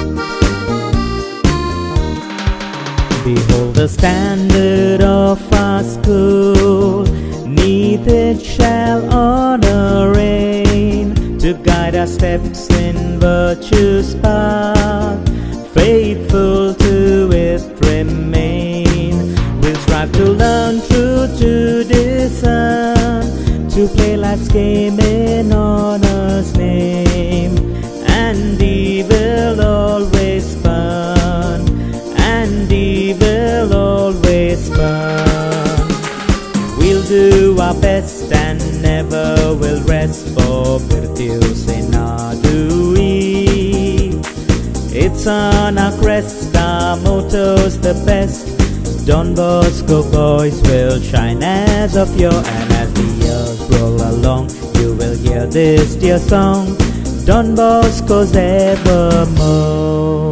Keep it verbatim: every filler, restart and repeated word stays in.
Behold the standard of our school, 'neath it shall honor reign, to guide our steps in virtue's path, faithful to it remain. We'll strive to learn truth, to discern, to play life's game in honor's name, and evil always burn, and evil always burn. We'll do our best and never will rest, for virtue's in our doing. It's on our crest, our motto's the best. Don Bosco boys will shine as of yore, and as the years roll along, you will hear this dear song, Don Bosco's evermore.